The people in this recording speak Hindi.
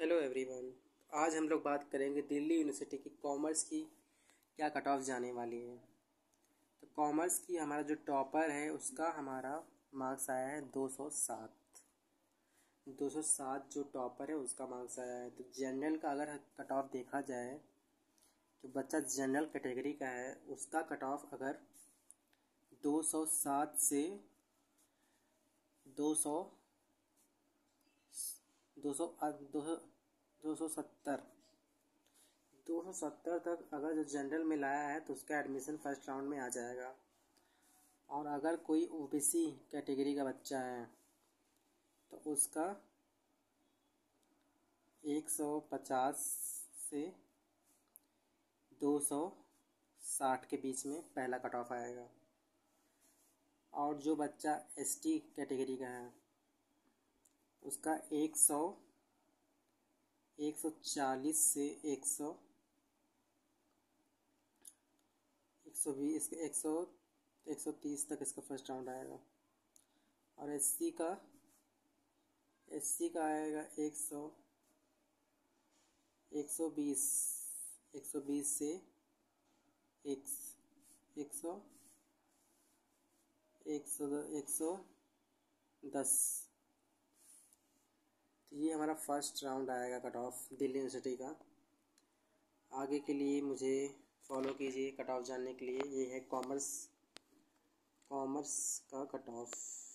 Hello everyone. आज हम लोग बात करेंगे दिल्ली यूनिवर्सिटी की कॉमर्स की क्या कट ऑफ जाने वाली है। तो कॉमर्स की हमारा जो टॉपर है उसका हमारा मार्क्स आया है 207। 207 जो टॉपर है उसका मार्क्स आया है। तो जनरल का अगर कट ऑफ देखा जाए तो बच्चा जनरल कैटेगरी का है, उसका कट ऑफ अगर 207 से 200 200 270 270 तक अगर जो जनरल में लाया है तो उसका एडमिशन फर्स्ट राउंड में आ जाएगा। और अगर कोई ओबीसी कैटेगरी का बच्चा है तो उसका 150 से 260 के बीच में पहला कट ऑफ आएगा। और जो बच्चा एसटी कैटेगरी का है उसका 140 से 120 130 तक इसका फर्स्ट राउंड आएगा। और एससी का आएगा 120 से 110। तो ये हमारा फर्स्ट राउंड आएगा कट ऑफ दिल्ली यूनिवर्सिटी का। आगे के लिए मुझे फॉलो कीजिए कट ऑफ जानने के लिए। ये है कॉमर्स का कट ऑफ।